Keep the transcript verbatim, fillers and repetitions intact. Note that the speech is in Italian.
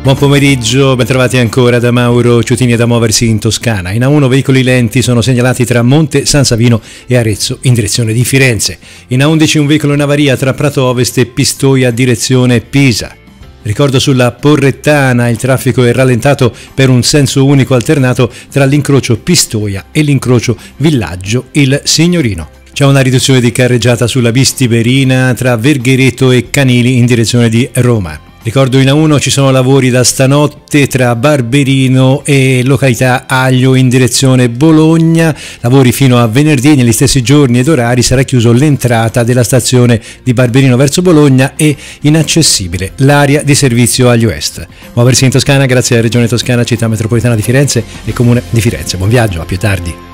Buon pomeriggio, bentrovati ancora da Mauro Ciutini e da Muoversi in Toscana. In A uno veicoli lenti sono segnalati tra Monte San Savino e Arezzo in direzione di Firenze. In A undici un veicolo in avaria tra Prato Ovest e Pistoia direzione Pisa. Ricordo sulla Porrettana il traffico è rallentato per un senso unico alternato tra l'incrocio Pistoia e l'incrocio Villaggio Il Signorino. C'è una riduzione di carreggiata sulla Bistiberina tra Verghereto e Canili in direzione di Roma. Ricordo in A uno ci sono lavori da stanotte tra Barberino e località Aglio in direzione Bologna, lavori fino a venerdì. Negli stessi giorni ed orari sarà chiuso l'entrata della stazione di Barberino verso Bologna e inaccessibile l'area di servizio agli West. Muoversi in Toscana grazie alla Regione Toscana, Città Metropolitana di Firenze e Comune di Firenze. Buon viaggio, a più tardi.